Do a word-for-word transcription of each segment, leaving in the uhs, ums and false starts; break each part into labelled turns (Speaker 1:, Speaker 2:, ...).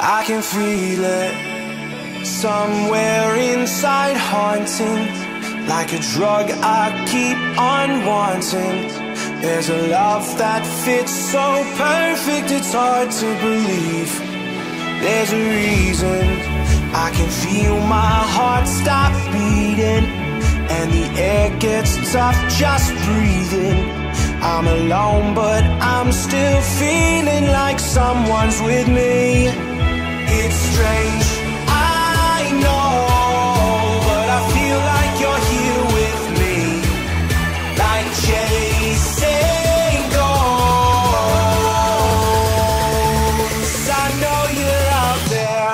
Speaker 1: I can feel it somewhere inside, haunting, like a drug I keep on wanting. There's a love that fits so perfect, it's hard to believe. There's a reason I can feel my heart stop beating, and the air gets tough just breathing. I'm alone, but I'm still feeling like someone's with me. It's strange, I know, but I feel like you're here with me, like chasing ghosts. I know you're out there.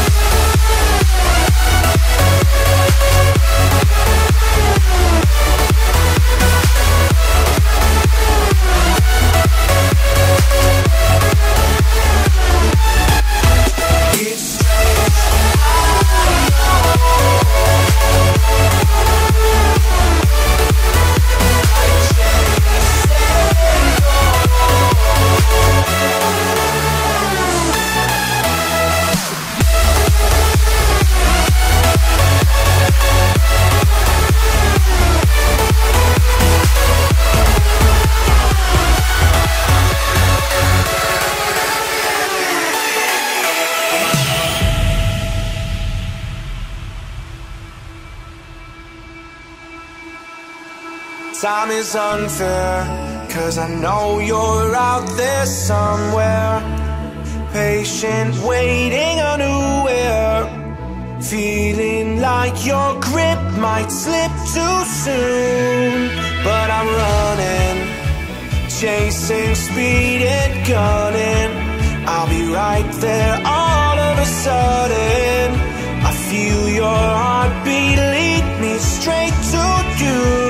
Speaker 1: Time is unfair, 'cause I know you're out there somewhere, patient, waiting unaware, feeling like your grip might slip too soon. But I'm running, chasing speed and gunning. I'll be right there all of a sudden. I feel your heartbeat lead me straight to you.